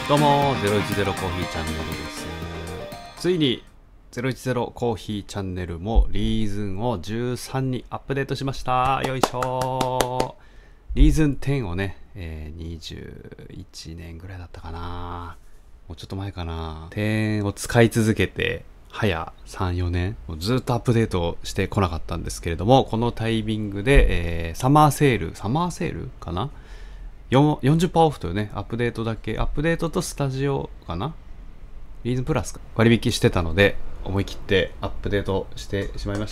どうも010コーヒーチャンネルです。ついに010コーヒーチャンネルもリーズンを13にアップデートしました。よいしょ。リーズン10をね、21年ぐらいだったかな、もうちょっと前かな、10を使い続けて早3、4年もうずっとアップデートしてこなかったんですけれども、このタイミングで、サマーセールかな、40%オフというね、アップデートとスタジオかな、リーズンプラスか割引してたので、思い切ってアップデートしてしまいました。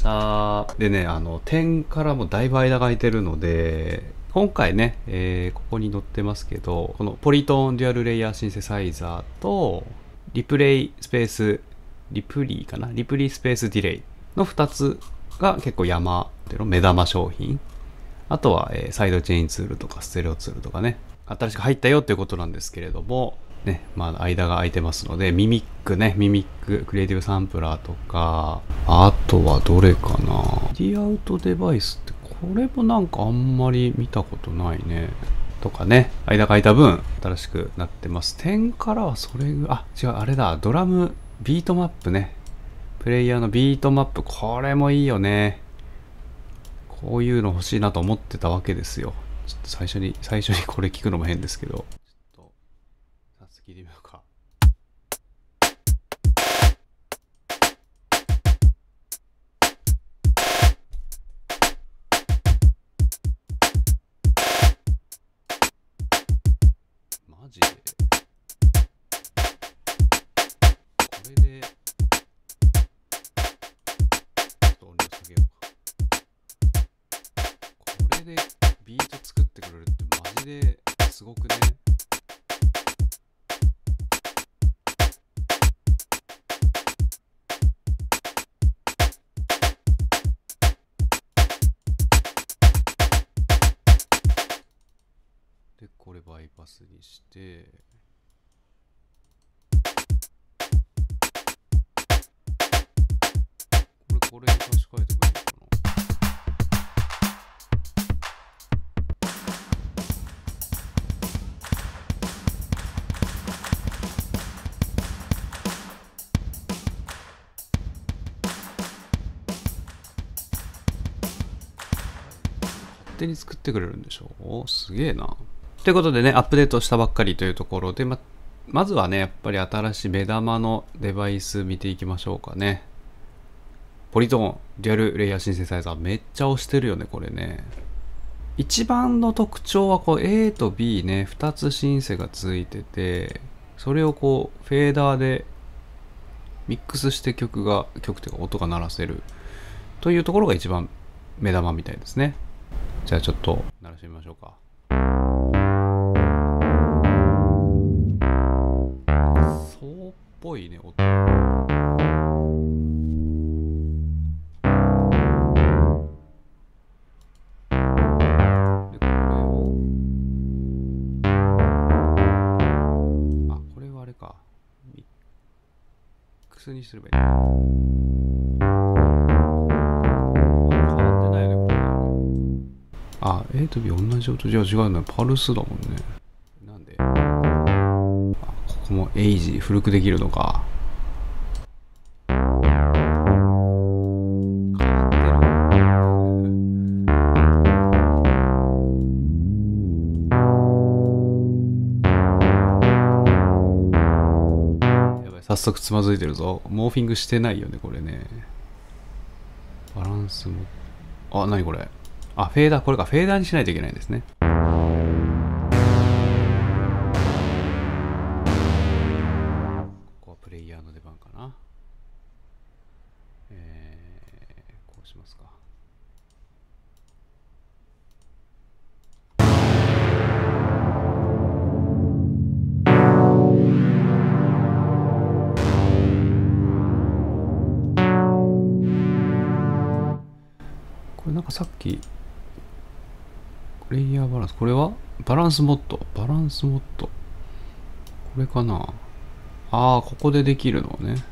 でね、10からもだいぶ間が空いてるので、今回ね、ここに載ってますけど、このポリトーンデュアルレイヤーシンセサイザーとリプリースペースディレイの2つが結構目玉商品。あとは、サイドチェインツールとかステレオツールとかね、新しく入ったよっていうことなんですけれども、ね、まあ間が空いてますので、ミミック、クリエイティブサンプラーとか、あとはどれかな、ディアウトデバイスって、これもなんかあんまり見たことないね。とかね、間が空いた分、新しくなってます。10からはそれぐらい、違う、あれだ、ドラム、ビートマップね。プレイヤーのビートマップ、これもいいよね。こういうの欲しいなと思ってたわけですよ。ちょっと最初にこれ聞くのも変ですけど、ちょっと早速聞いてみようか。マジでこれでちょっと音量下げようか。これでビート作ってくれるってマジですごくね。でこれバイパスにして、これに差し替えてもいいのかな。勝手に作ってくれるんでしょ、すげえな。ということでね、アップデートしたばっかりというところで、まずはね、やっぱり新しい目玉のデバイス見ていきましょうかね。ポリトーンデュアルレイヤーシンセサイザー、めっちゃ押してるよね、これね。一番の特徴はこう A と B ね、2つシンセがついてて、それをこうフェーダーでミックスして曲というか音が鳴らせるというところが一番目玉みたいですね。じゃあちょっと鳴らしてみましょうか。そうっぽいね、音。これはあれか。ミックスにすればいい。変わってないよね、これ。A と B 同じ音じゃ違うのよ。パルスだもんね。なんでここもエイジ古くできるのか。変わってる。やばい、早速つまずいてるぞ。モーフィングしてないよね、これね。バランスも。何これ。フェーダー、これか。フェーダーにしないといけないんですね。ここはプレイヤーの出番かな。こうしますか。これなんかさっきレイヤーバランス、これはバランスモッド。これかな。ここでできるのね。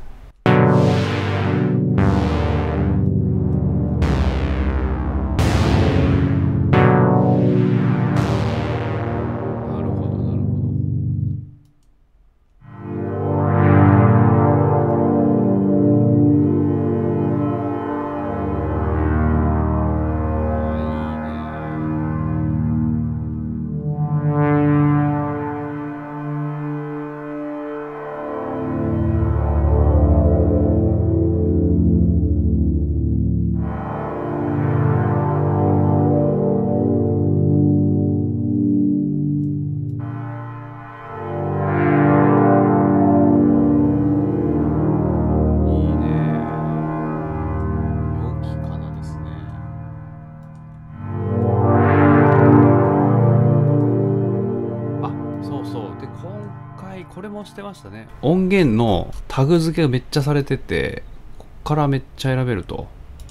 もしてましたね。音源のタグ付けがめっちゃされてて、こっからめっちゃ選べると。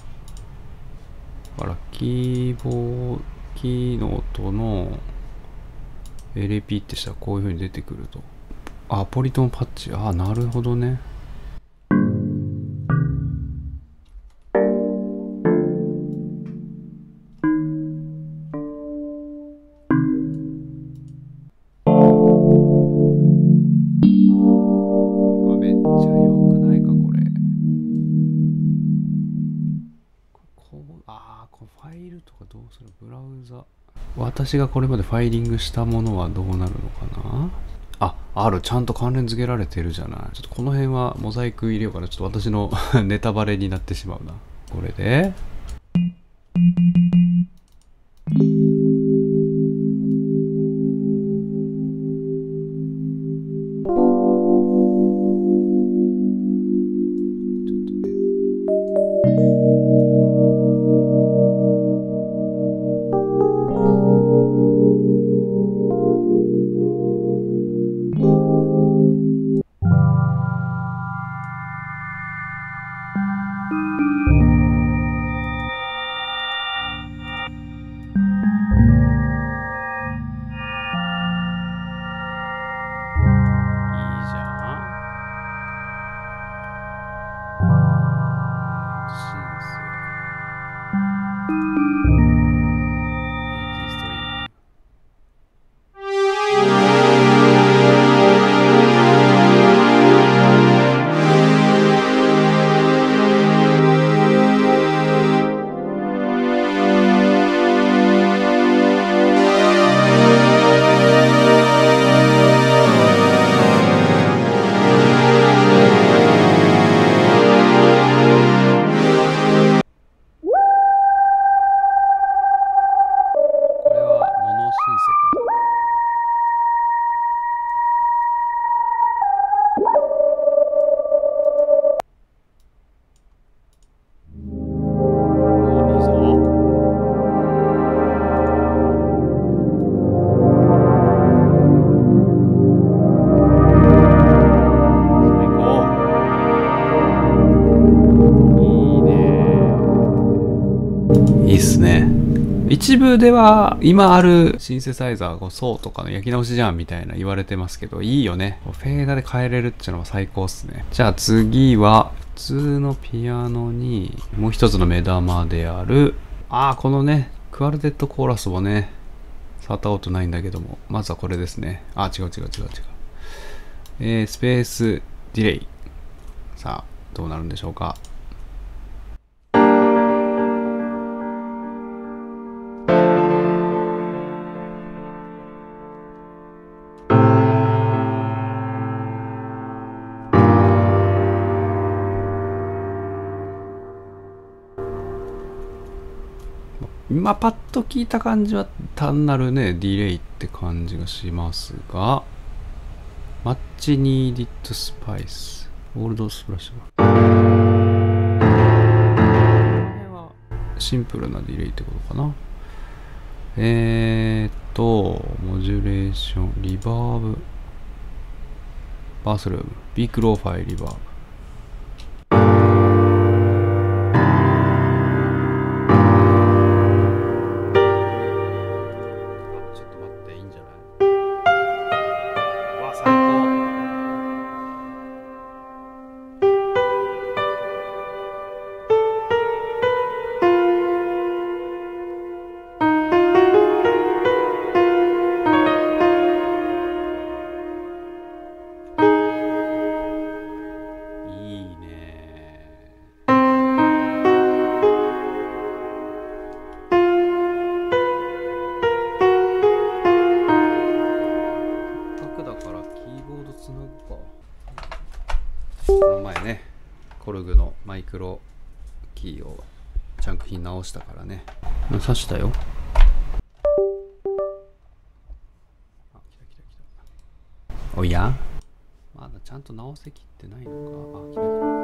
だからキーノートの LP ってしたらこういう風に出てくると。あ、ポリトンパッチ。あ、なるほどね。めっちゃ良くないかこれ。このファイルとかどうする？ブラウザ。私がこれまでファイリングしたものはどうなるのかな。ちゃんと関連付けられてるじゃない。ちょっとこの辺はモザイク入れようかな。ちょっと私のネタバレになってしまうな。これで。いいっすね。一部では今あるシンセサイザーがそうとかの焼き直しじゃんみたいな言われてますけど、いいよね。フェーダーで変えれるっていうのは最高っすね。じゃあ次は普通のピアノにもう一つの目玉であるこのねクワルテットコーラスもね触ったことないんだけども、まずはこれですね。違う。スペースディレイ。さあどうなるんでしょうか。今パッと聞いた感じは単なるねディレイって感じがしますが、マッチニーディットスパイスオールドスプラッシュこの辺はシンプルなディレイってことかな。モジュレーションリバーブバースルームビークローファイリバーブ。この前ねコルグのマイクロキーをジャンク品直したからね刺したよ。おやまだちゃんと直せきってないのか。来た。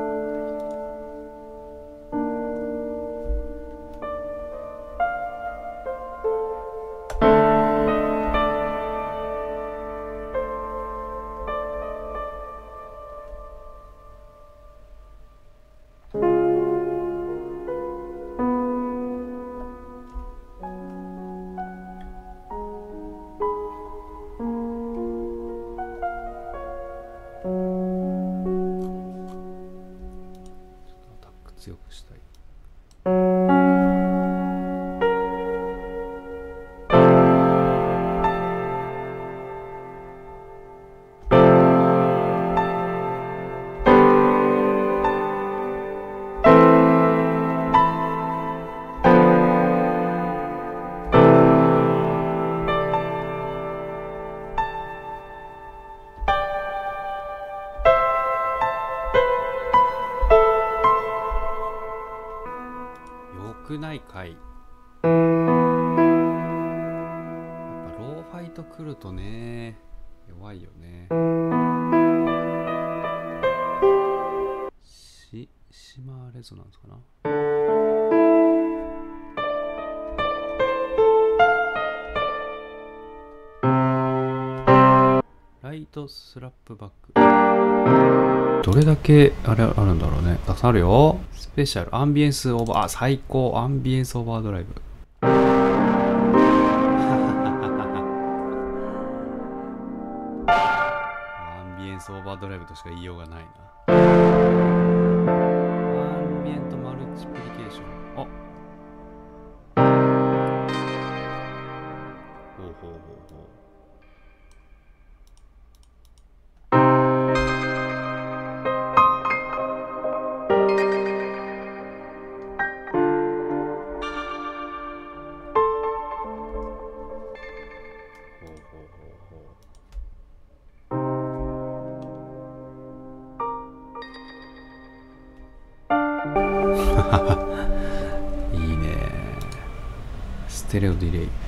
ない回。やっぱローファイと来るとね、弱いよね。シマーレゾナンスかな。ライトスラップバック。どれだけあるんだろうね。たくさんあるよ。スペシャルアンビエンスオーバー、あ、最高アンビエンスオーバードライブ。アンビエンスオーバードライブとしか言いようがないな。アンビエントマルチプリケーション。あ、ほうほうほうほう。いいね。ステレオディレイ。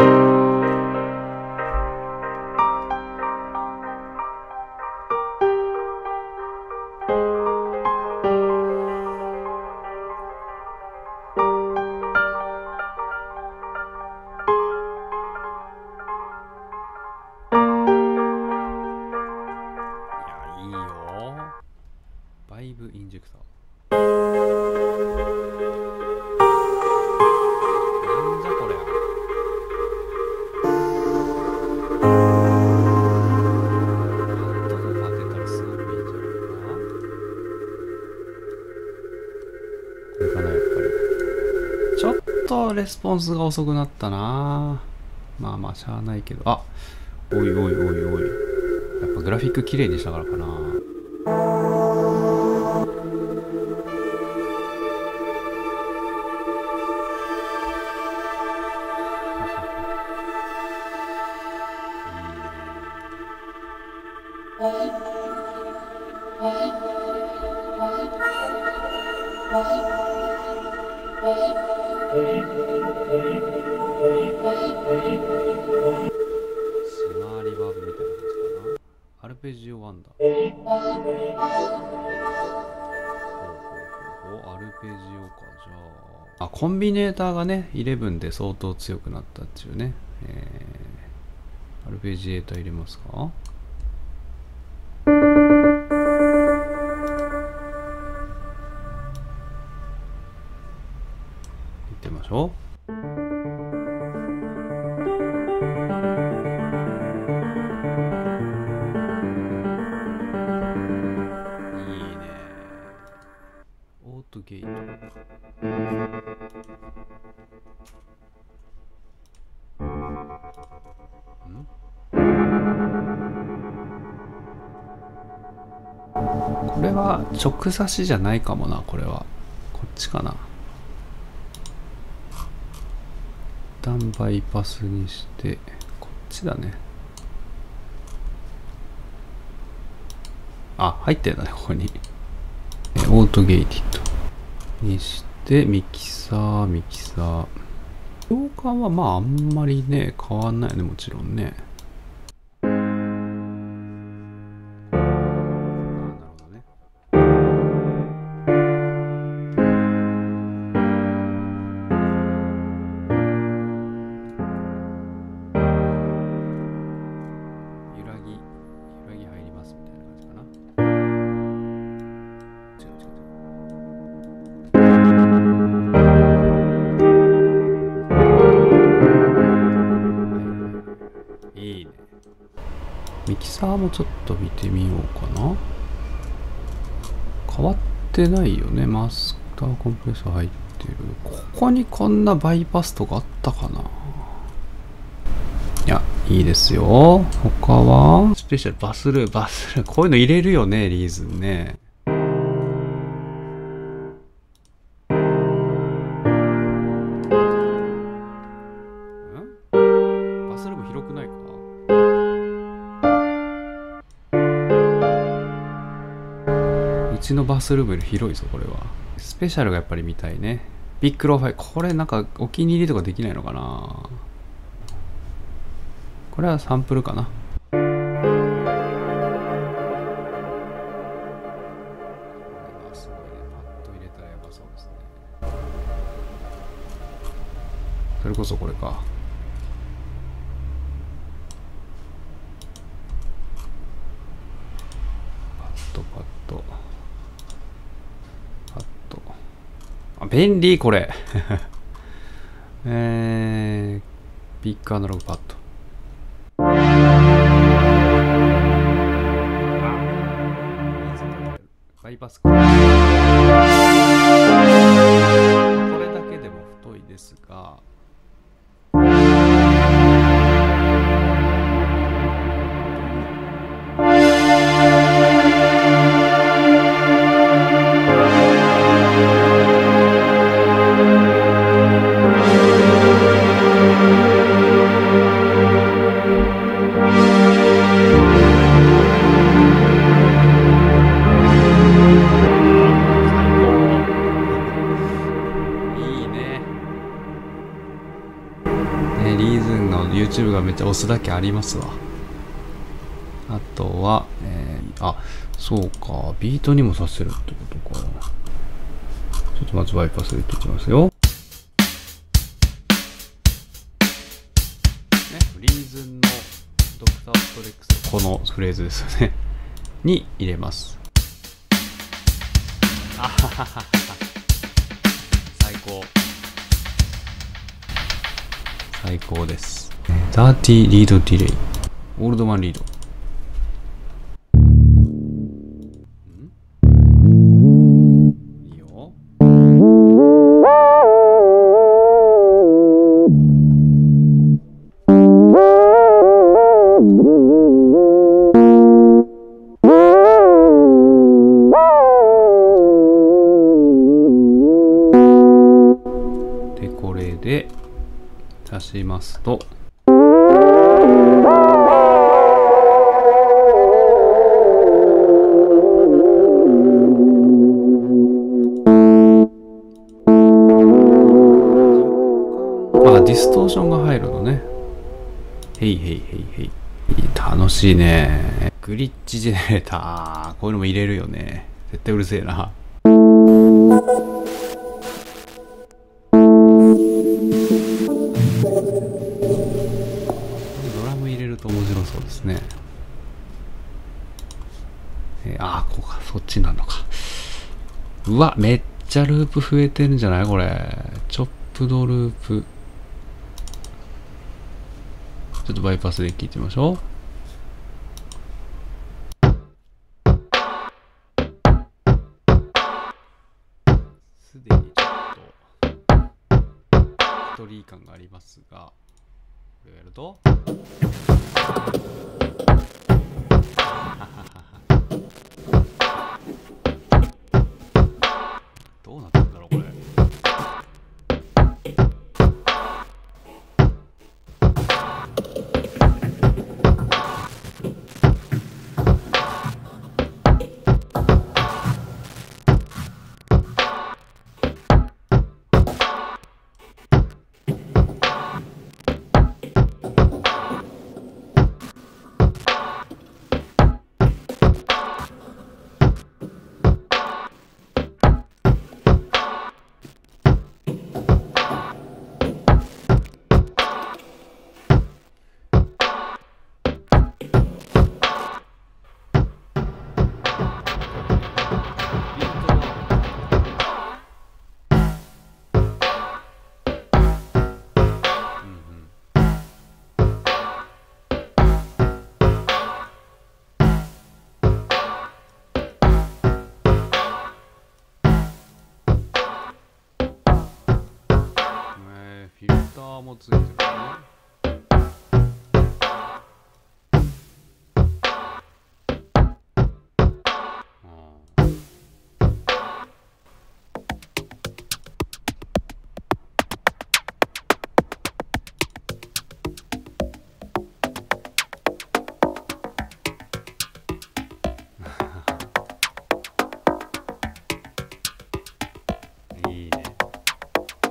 いいよ。バイブインジェクター。なんじゃこれ。どこか当てたらすごくいいんじゃないかな。これかな、やっぱり。ちょっとレスポンスが遅くなったな。まあまあしゃあないけど。あ、おいおいおいおい。やっぱグラフィック綺麗にしたからかな。シマーリバーブみたいな感じかな。アルペジオワンダー。ほうほうほうほう。アルペジオか。じゃあ、コンビネーターがね11で相当強くなったっていうね。アルペジエーター入れますか。行ってみましょう。ゲート。これは直差しじゃないかもな。これはこっちかな。一旦バイパスにしてこっちだね。あ、入ってるんだね、ここに。オートゲーティッドにしてミキサー。量感はまああんまりね変わんないね、もちろんね。ミキサーもちょっと見てみようかな。変わってないよね。マスターコンプレッサー入ってる。ここにこんなバイパスとかあったかな。いや、いいですよ。他はスペシャルバスルー。こういうの入れるよね、リーズンね。バスルーム広くないか。うちのバスルームより広いぞ、これは。スペシャルがやっぱり見たいね。 ビッグローファイ、これなんかお気に入りとかできないのかな。これはサンプルかな。これはすごいね。パッと入れたらやばそうですね。それこそこれか。パッとパッとパッと。あ、便利これ。ビッグアナログパッド。バイパス。これだけでも太いですが、リーズンの YouTube がめっちゃ押すだけありますわ。あとは、あ、そうか、ビートにもさせるってことか。ちょっとまずバイパス入れておきますよ。ね、リーズンのドクターストレックス、このフレーズですよね。に入れます。あははは。最高。最高です。ダーティーリードディレイ。オールドマンリード。いいよ。で、これで足しますと、ディストーションが入るのね。へいへいへいへい。楽しいね。グリッチジェネレーター。こういうのも入れるよね。絶対うるせえな。ドラム入れると面白そうですね。ああ、こうか。そっちなのか。うわ、めっちゃループ増えてるんじゃないこれ。チョップドループ。ちょっとバイパスで聞いてみましょう。すでにちょっとストーリー感がありますが、これをやるとどうなってんだろうこれ。フィルターもついてるね。いいね。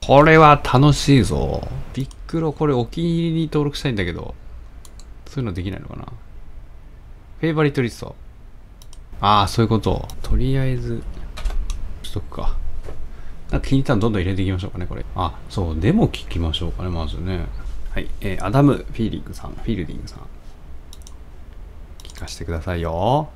これは楽しいぞ。ビックロ、これお気に入りに登録したいんだけど、そういうのできないのかな。フェイバリットリスト。ああ、そういうこと。とりあえず、しとくか。なんか気に入ったのどんどん入れていきましょうかね、これ。あ、そう、デモ聞きましょうかね、まずね。はい、アダム・フィールディングさん。聞かせてくださいよ。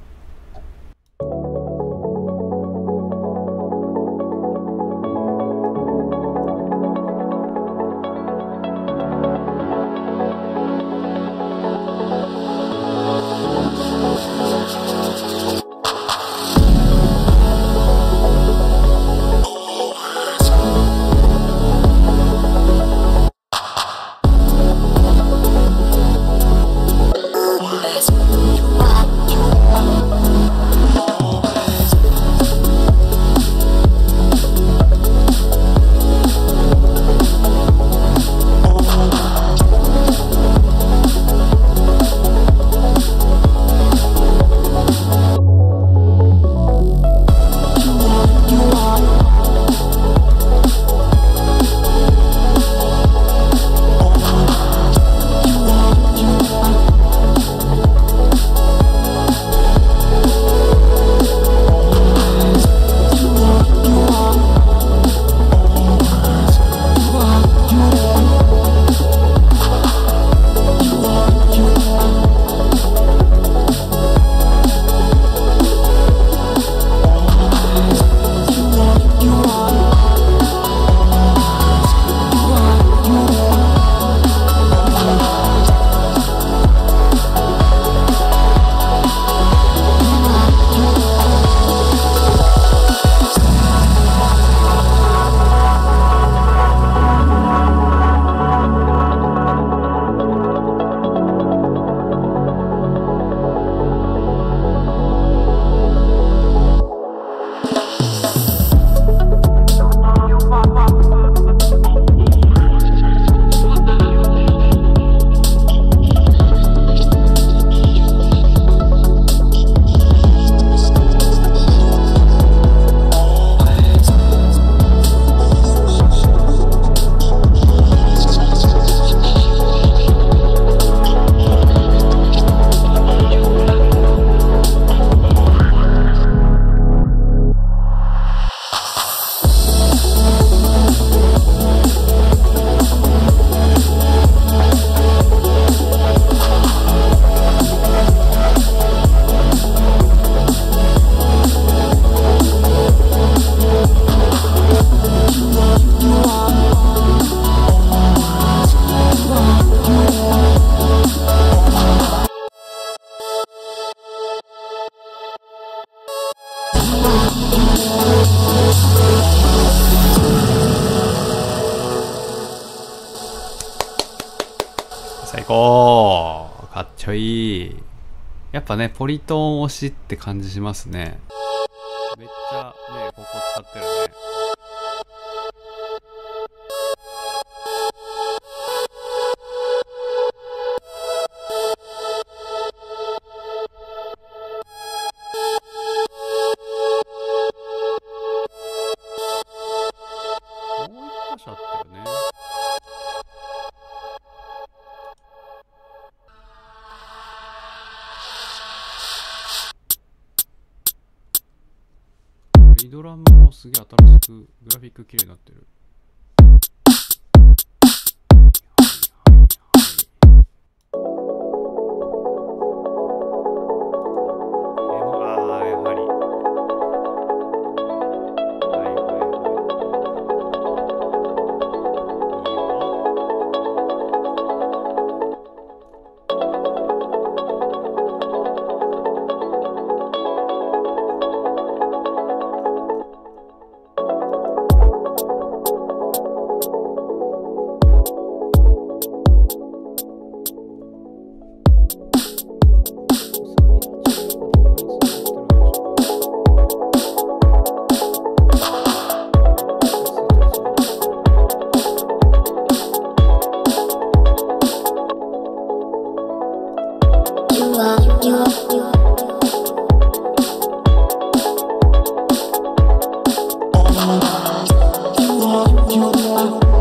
最高。かっちょいい。やっぱね、ポリトーン推しって感じしますね。めっちゃね、ここ使ってるね。もう一箇所あったよね。リドラムもすげえ新しくグラフィック綺麗になってる。You are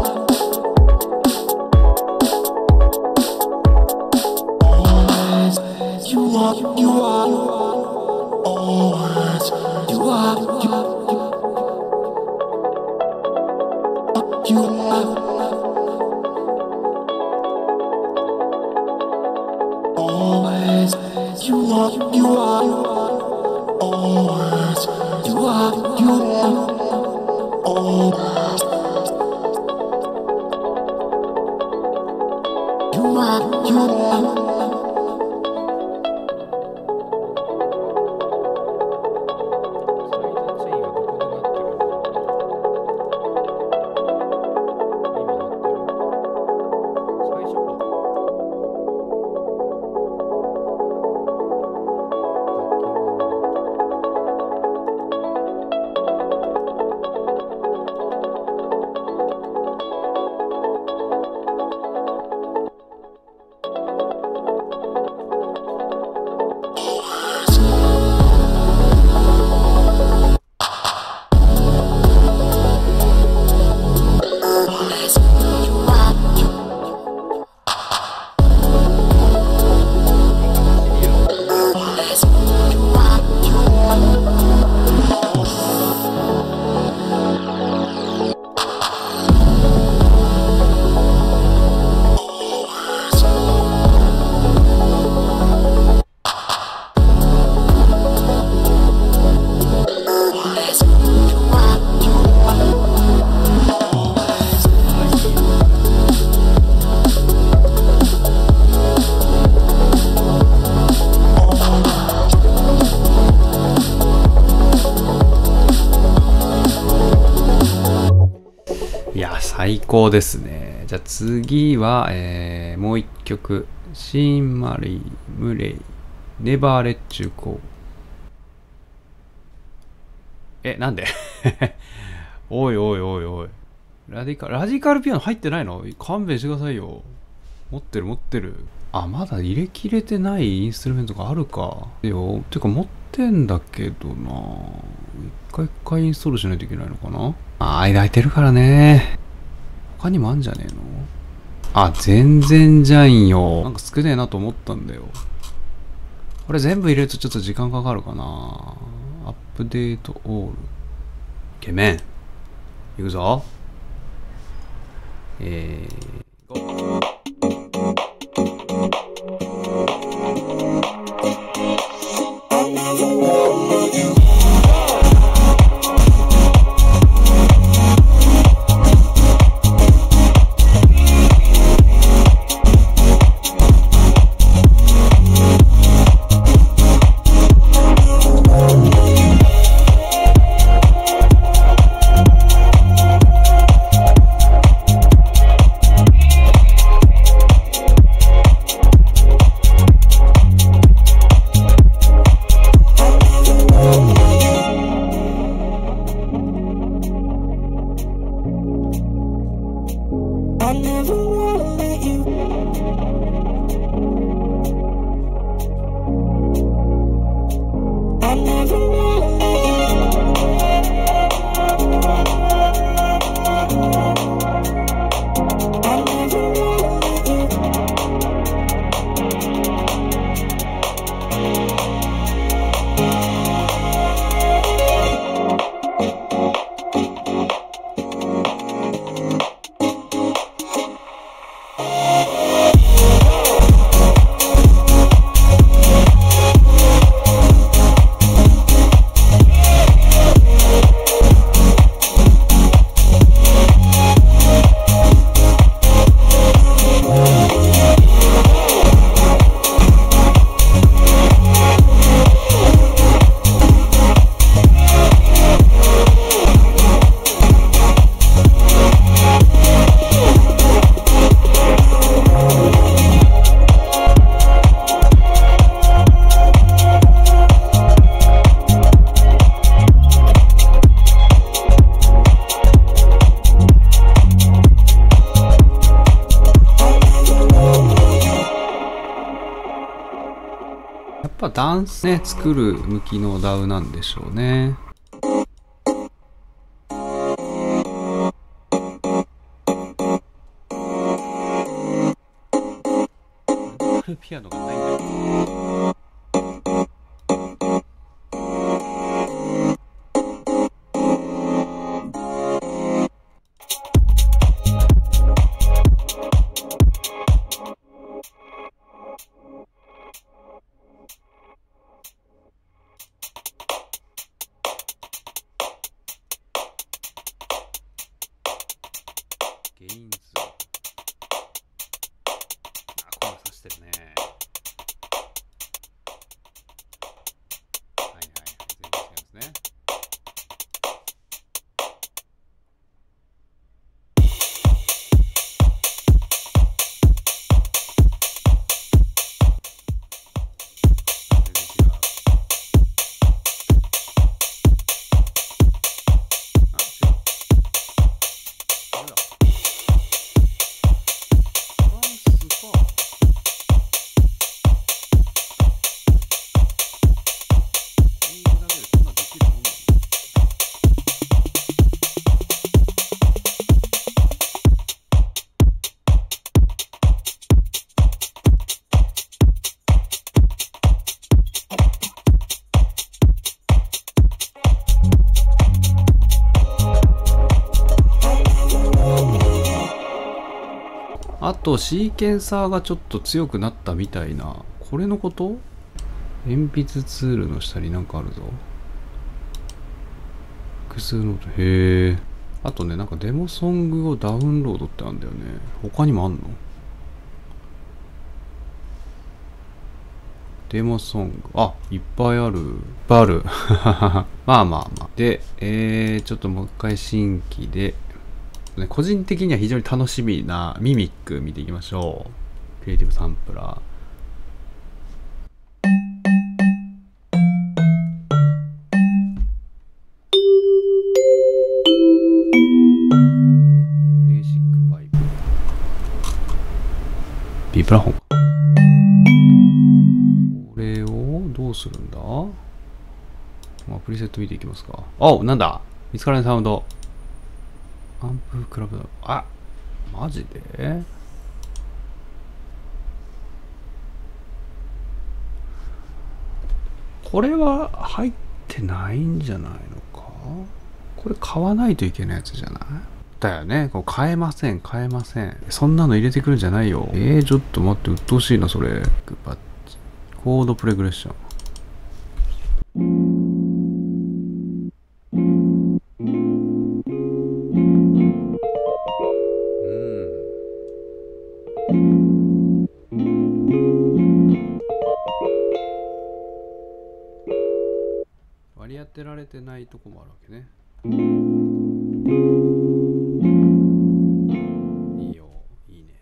最高ですね。じゃあ次は、もう一曲。シンマリー・ムレイ、ネバーレッチュコー。なんでおいおいおいおい。ラジカルピアノ入ってないの？勘弁してくださいよ。持ってる持ってる。あ、まだ入れきれてないインストゥルメントがあるか。よ。てか持ってんだけどな。一回インストールしないといけないのかな。間空いてるからね。他にもあんじゃねえの？あ、全然じゃんよ。なんか少ねえなと思ったんだよ。これ全部入れるとちょっと時間かかるかな。アップデートオール。イケメン。いくぞ。やっぱダンスね、作る向きのダウなんでしょうね。ピアノがないんだけど。 してるね。はいはいはい、全然違いますね。あとシーケンサーがちょっと強くなったみたいな。これのこと？鉛筆ツールの下になんかあるぞ。複数ノート。へえ。あとね、なんかデモソングをダウンロードってあるんだよね。他にもあんの？デモソング。あ、いっぱいある。いっぱいある。まあまあまあ。で、ちょっともう一回新規で、個人的には非常に楽しみなミミック見ていきましょう。クリエイティブサンプラー。ベーシックバイブ。ビブラフォン。これをどうするんだ？まあ、プリセット見ていきますか。お、なんだ？見つからないサウンド。アンプクラブだ。あ、マジで？これは入ってないんじゃないのか？これ買わないといけないやつじゃない？だよね。こう買えません、買えません。そんなの入れてくるんじゃないよ。ちょっと待って、鬱陶しいな、それ。バッチ。コードプレグレッション。割り当てられてないとこもあるわけね。いいよ、いいね。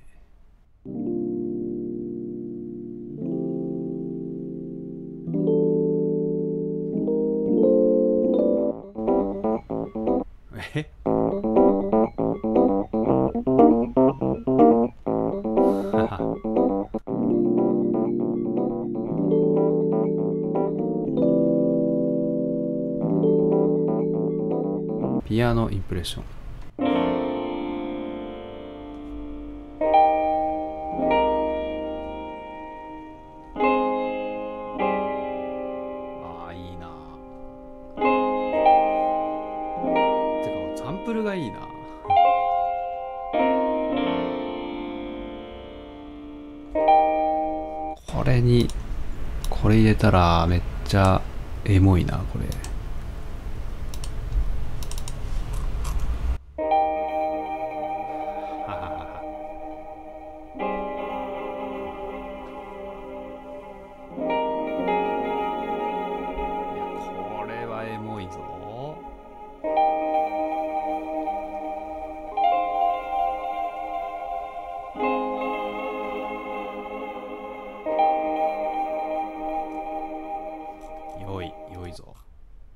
えピアノインプレッション。ああ、いいな。てかサンプルがいいな。これにこれ入れたらめっちゃエモいな、これ。これはエモいぞ。良いぞ。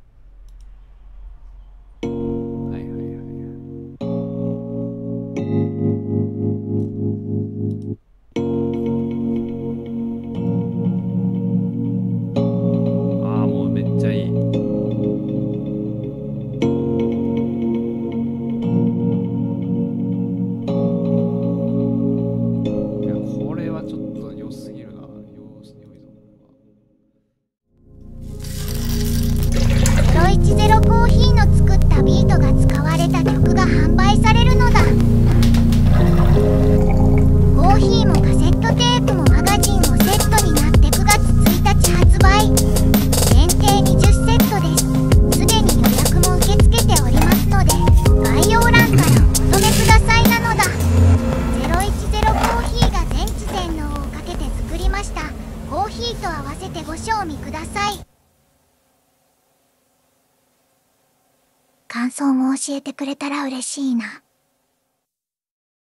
感想も教えてくれたら嬉しいな。